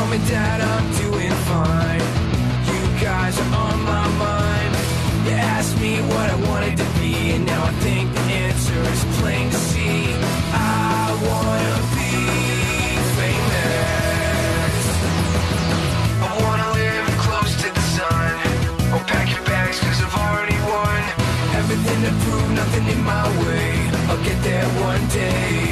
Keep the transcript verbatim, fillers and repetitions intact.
Mom and Dad, I'm doing fine. You guys are on my mind. You asked me what I wanted to be, and now I think the answer is plain to see. I wanna be famous. I wanna live close to the sun. Oh, pack your bags, cause I've already won. Everything to prove, nothing in my way. I'll get there one day.